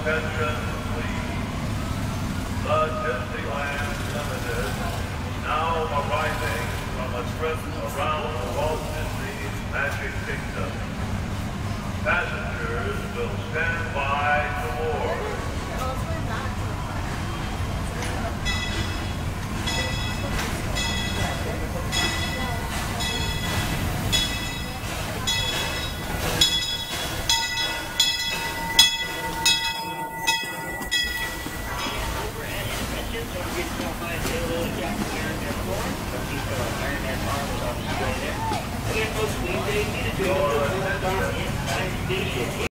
attention, please. The Disneyland Limited now arriving from a trip around Walt Disney's Magic Kingdom. Passengers will stand by to board. Again, folks, we need to do